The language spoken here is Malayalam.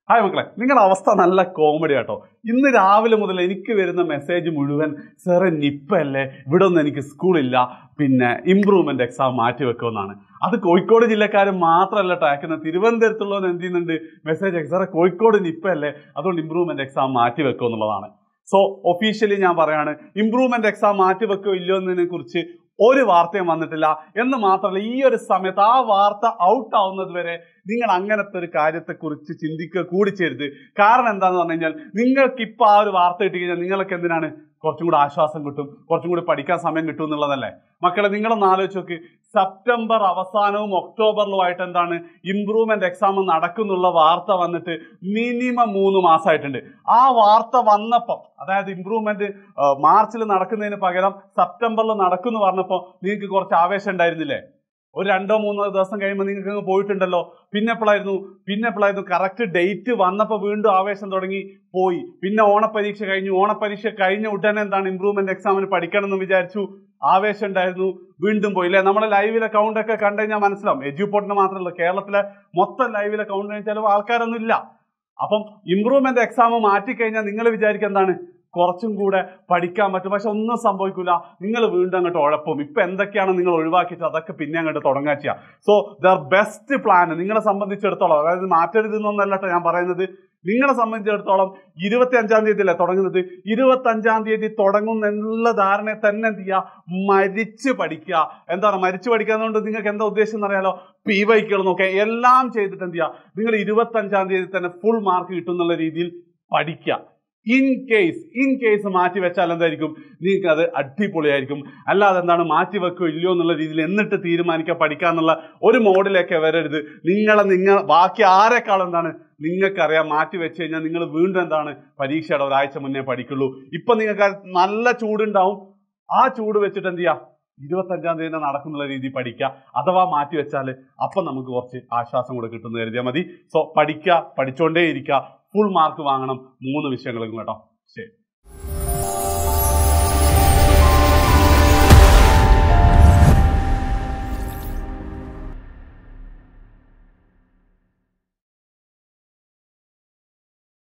ഹായ് മക്കളെ, നിങ്ങളുടെ അവസ്ഥ നല്ല കോമഡി കേട്ടോ. ഇന്ന് രാവിലെ മുതൽ എനിക്ക് വരുന്ന മെസ്സേജ് മുഴുവൻ സാറേ നിപ്പ അല്ലേ, ഇവിടെ ഒന്നും എനിക്ക് സ്കൂളില്ല, പിന്നെ ഇംപ്രൂവ്മെന്റ് എക്സാം മാറ്റി വെക്കുമെന്നാണ്. അത് കോഴിക്കോട് ജില്ലക്കാർ മാത്രമല്ല ട്രാക്കുന്നത്, തിരുവനന്തപുരത്തുള്ളവർ എന്ത് ചെയ്യുന്നുണ്ട്, മെസ്സേജ് സാറേ കോഴിക്കോട് നിപ്പ അല്ലേ, അതുകൊണ്ട് ഇംപ്രൂവ്മെന്റ് എക്സാം മാറ്റി വെക്കുക എന്നുള്ളതാണ്. സോ ഒഫീഷ്യലി ഞാൻ പറയാണ്, ഇംപ്രൂവ്മെന്റ് എക്സാം മാറ്റി വെക്കുകയോ ഇല്ലയോ എന്നതിനെ കുറിച്ച് ഒരു വാർത്തയും വന്നിട്ടില്ല. എന്ന് മാത്രമല്ല, ഈ ഒരു സമയത്ത് ആ വാർത്ത ഔട്ട് ആവുന്നത് വരെ നിങ്ങൾ അങ്ങനത്തെ ഒരു കാര്യത്തെക്കുറിച്ച് ചിന്തിക്കുക കൂടി ചെയ്യരുത്. കാരണം എന്താന്ന് പറഞ്ഞു കഴിഞ്ഞാൽ, നിങ്ങൾക്ക് ഇപ്പൊ ആ ഒരു വാർത്ത കിട്ടി കഴിഞ്ഞാൽ നിങ്ങൾക്ക് എന്തിനാണ് കുറച്ചും കൂടി ആശ്വാസം കിട്ടും, കുറച്ചും കൂടി പഠിക്കാൻ സമയം കിട്ടും എന്നുള്ളതല്ലേ. മക്കളെ, നിങ്ങളൊന്ന് ആലോചിച്ച് നോക്ക്, സെപ്റ്റംബർ അവസാനവും ഒക്ടോബറിലുമായിട്ട് എന്താണ് ഇംപ്രൂവ്മെന്റ് എക്സാം നടക്കുന്നുള്ള വാർത്ത വന്നിട്ട് മിനിമം 3 മാസമായിട്ടുണ്ട്. ആ വാർത്ത വന്നപ്പോൾ, അതായത് ഇംപ്രൂവ്മെന്റ് മാർച്ചിൽ നടക്കുന്നതിന് പകരം സെപ്റ്റംബറിൽ നടക്കുമെന്ന് പറഞ്ഞപ്പോൾ നിങ്ങൾക്ക് കുറച്ച് ആവേശം ഉണ്ടായിരുന്നില്ലേ? ഒരു 2-3 ദിവസം കഴിയുമ്പോൾ നിങ്ങൾക്ക് അങ്ങ് പോയിട്ടുണ്ടല്ലോ. പിന്നെ എപ്പോഴായിരുന്നു കറക്റ്റ് ഡേറ്റ് വന്നപ്പോൾ വീണ്ടും ആവേശം തുടങ്ങി, പോയി. പിന്നെ ഓണപ്പരീക്ഷ കഴിഞ്ഞ ഉടനെ എന്താണ് ഇംപ്രൂവ്മെന്റ് എക്സാമിന് പഠിക്കണം എന്ന് വിചാരിച്ചു, ആവേശം ഉണ്ടായിരുന്നു, വീണ്ടും പോയി അല്ലേ. നമ്മളെ ലൈവിലെ കൗണ്ട് ഒക്കെ കണ്ടു കഴിഞ്ഞാൽ മനസ്സിലാവും. എഡ്യൂപോർട്ടിന് മാത്രമല്ല, കേരളത്തിലെ മൊത്തം ലൈവിലെ കൗണ്ട് കഴിഞ്ഞാൽ ആൾക്കാരൊന്നും ഇല്ല. അപ്പം ഇംപ്രൂവ്മെന്റ് എക്സാം മാറ്റിക്കഴിഞ്ഞാൽ നിങ്ങൾ വിചാരിക്കുക എന്താണ്, കുറച്ചും കൂടെ പഠിക്കാൻ പറ്റും. പക്ഷെ ഒന്നും സംഭവിക്കില്ല, നിങ്ങൾ വീണ്ടും അങ്ങോട്ട് ഉഴപ്പും. ഇപ്പൊ എന്തൊക്കെയാണ് നിങ്ങൾ ഒഴിവാക്കിയിട്ട് അതൊക്കെ പിന്നെ അങ്ങോട്ട് തുടങ്ങാൻ ചെയ്യാം. സോ ദ ബെസ്റ്റ് പ്ലാൻ നിങ്ങളെ സംബന്ധിച്ചിടത്തോളം, അതായത് മാറ്റരുതെന്നല്ല ഞാൻ പറയുന്നത്, നിങ്ങളെ സംബന്ധിച്ചിടത്തോളം 25-ാം തീയതി അല്ലേ തുടങ്ങുന്നത്, 25-ാം തീയതി തുടങ്ങും എന്നുള്ള ധാരണയെ തന്നെ എന്ത് ചെയ്യുക, മരിച്ച് പഠിക്കുക. എന്താണ് മരിച്ചു പഠിക്കാന്നുകൊണ്ട് നിങ്ങൾക്ക് എന്താ ഉദ്ദേശം എന്നറിയാലോ? PYകൾ നോക്കുക, എല്ലാം ചെയ്തിട്ട് എന്ത് ചെയ്യുക, നിങ്ങൾ 25-ാം തീയതി തന്നെ ഫുൾ മാർക്ക് കിട്ടുന്നുള്ള രീതിയിൽ പഠിക്കുക. ഇൻ കേസ് മാറ്റി വെച്ചാൽ എന്തായിരിക്കും, നിങ്ങൾക്ക് അത് അടിപൊളിയായിരിക്കും. അല്ലാതെ എന്താണ് മാറ്റി വെക്കോ ഇല്ലയോ എന്നുള്ള രീതിയിൽ എന്നിട്ട് തീരുമാനിക്കുക പഠിക്കാന്നുള്ള ഒരു മോഡിലേക്ക് വരരുത്. നിങ്ങൾ ബാക്കി ആരെക്കാളും എന്താണ് നിങ്ങൾക്കറിയാം, മാറ്റി വെച്ച് കഴിഞ്ഞാൽ നിങ്ങൾ വീണ്ടും എന്താണ് പരീക്ഷയുടെ ഒരാഴ്ച മുന്നേ പഠിക്കുള്ളൂ. ഇപ്പൊ നിങ്ങൾക്ക് നല്ല ചൂടുണ്ടാവും, ആ ചൂട് വെച്ചിട്ട് എന്ത് ചെയ്യുക, 25-ാം തീയതി നടക്കുന്നുള്ള രീതി പഠിക്കുക. അഥവാ മാറ്റി വെച്ചാൽ അപ്പം നമുക്ക് കുറച്ച് ആശ്വാസം കൂടെ കിട്ടുമെന്ന് കരുതിയാൽ മതി. സോ പഠിച്ചുകൊണ്ടേ ഇരിക്കുക, ഫുൾ മാർക്ക് വാങ്ങണം 3 വിഷയങ്ങളും കേട്ടോ. ശരി.